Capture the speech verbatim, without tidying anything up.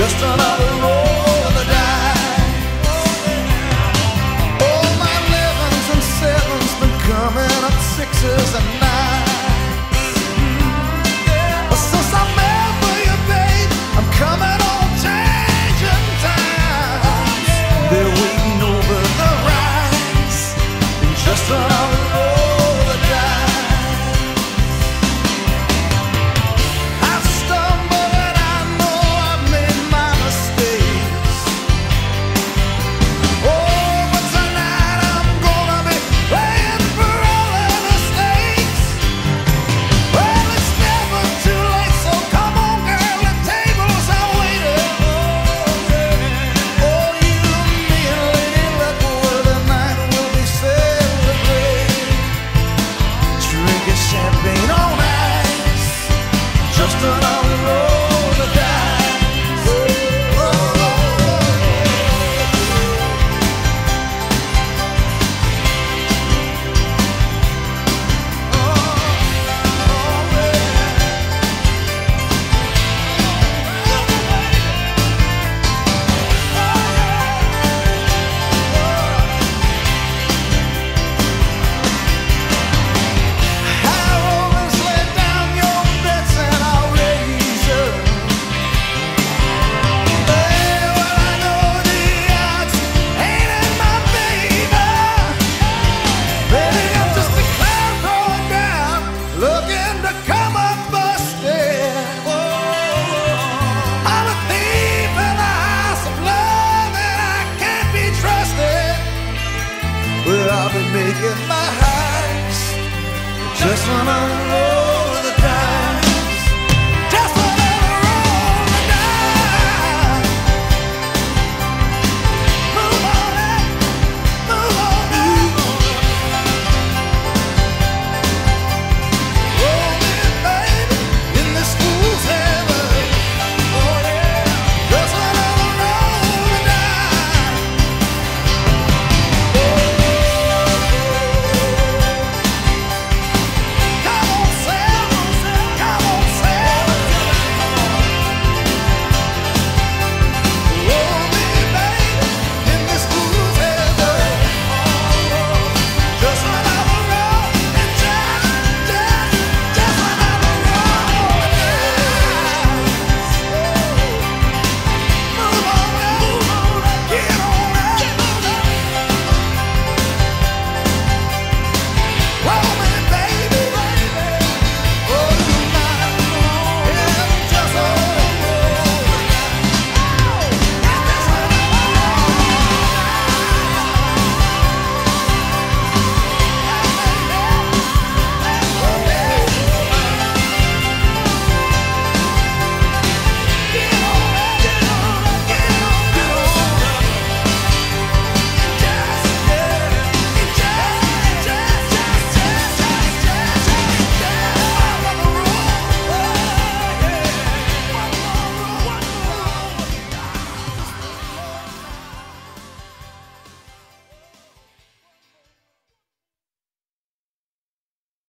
just another roll of the die. Oh, my elevens and sevens been coming up sixes and nines. Since I met for you, babe, I'm coming on changing times. They're waiting over the rise, just another roll of the die. I've stumbled and I know I've made my mistakes. Oh, but tonight I'm gonna be playing for all of the stakes. Well, it's never too late, so come on, girl, the tables are waiting. Oh, you and me and Lady Luck, well, tonight will be celebrated. Drinking champagne on ice, just another roll of the dice. Oh, I'll always lay down your bets and I'll raise up. Hey, well, I know the odds ain't in my favor. Baby, I'm just a cloud going down, looking to come up a stair. I'm a thief in the house of love and I can't be trusted. Well, I'll be making my heist just another roll